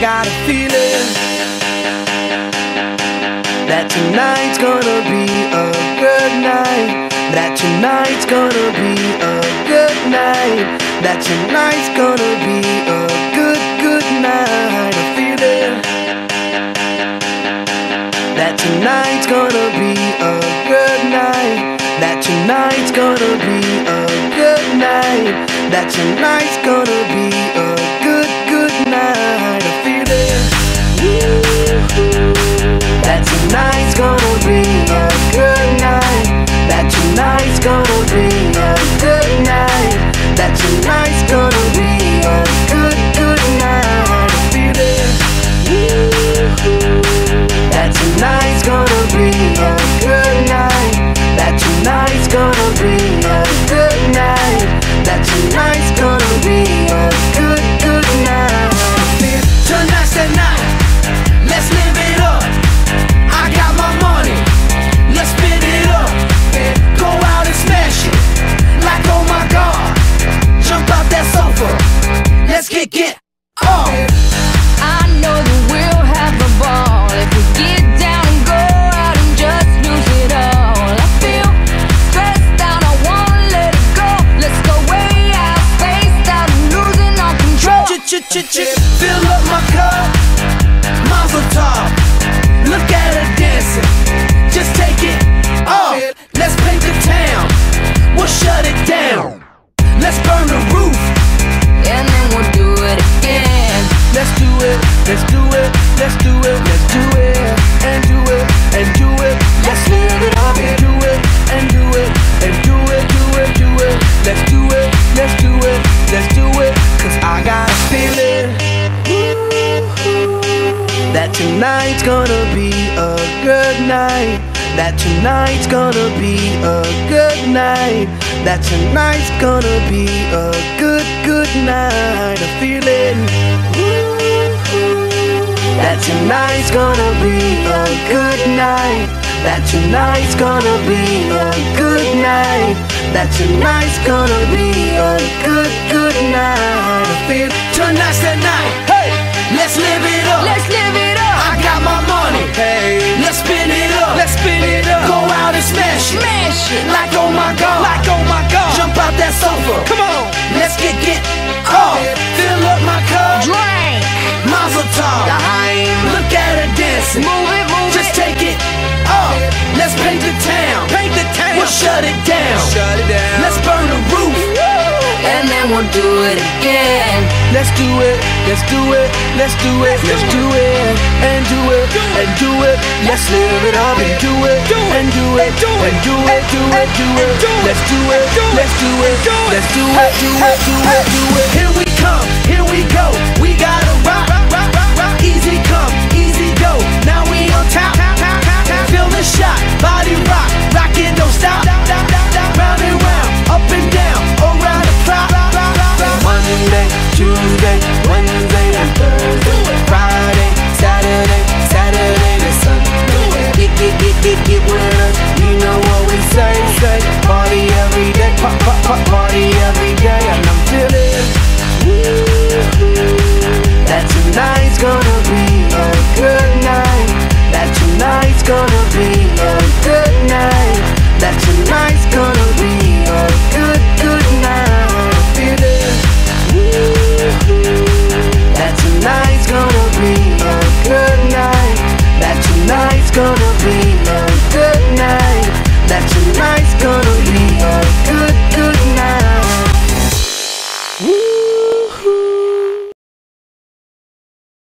got a feeling that tonight's gonna be a good night. That tonight's gonna be a good night. That tonight's gonna be a good night. A feeling that tonight's gonna be a good night. That tonight's gonna be a good night. That tonight's gonna be a good night. A feeling that tonight's gonna be a good night. That tonight's gonna be a good night. That tonight's gonna be a good night. A feeling that tonight's gonna be a good night. That tonight's gonna be a good night. That tonight's gonna be a good night. Tonight's the night, let's live it up. I got my money, let's spin it up. Go out and smash it, like oh my God. Jump out that sofa, let's get up. I know that we'll have a ball if we get down and go out and just lose it all. I feel stressed out, I wanna let it go. Let's go way out, spaced out, and losing all control. Fill up my cup, mazel tov. Look at her dancing, just take it off. Let's paint the town, we'll shut it down. Let's burn the roof, And then we'll do it again. let's do it, let's do it, let's do it, let's do it, and do it, and do it. Let's live it up and do it, and do it, and do it, do it, do it. Let's do it, let's do it, let's do it. Cause I got a feeling that tonight's gonna be a good night. That tonight's gonna be a good night. That tonight's gonna be a good night. A feeling that tonight's gonna be a good night. That tonight's gonna be a good night. That tonight's gonna be a good night. I feel tonight's the night. Hey, let's live it up. Let's live it up. I got my money. Hey, let's spin it up. Let's spin it up. Go out and smash it. Smash it. Like oh my God. Like oh my God. Jump out that sofa. Come on. Let's get up. Fill up my cup. Drink. Mazel tov. Look at her dancing. Move it, move Just it. take it up. Let's paint the town. Paint the town. We'll shut it down. Shut it down. Let's burn the roof. And then we'll do it again. Let's do it. Let's do it. Let's do it. Let's do it. And do it. And do it. Let's live it up and do it. And do it. And do it. Do it. Do it. Let's do it. Let's do it. Let's do it. Do it. Do it. Do it. Here we come. Here we